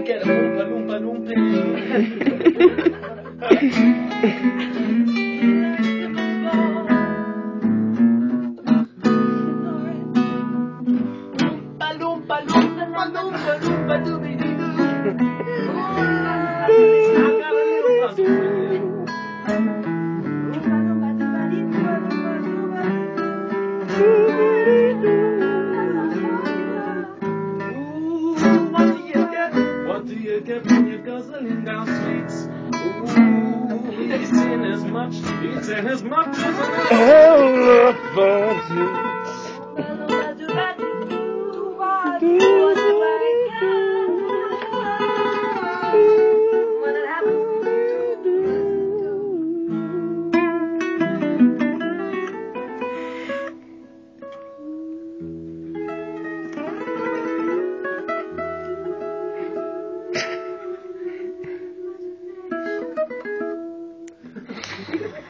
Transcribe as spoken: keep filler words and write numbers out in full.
get a Oompa Loompa Loompa. Loompa Loompa Loompa Loompa Loompa Doobie-doo. I got a little puzzle for you. What do you get when you're guzzling down sweets? Ooh, eating as much, eating as much as an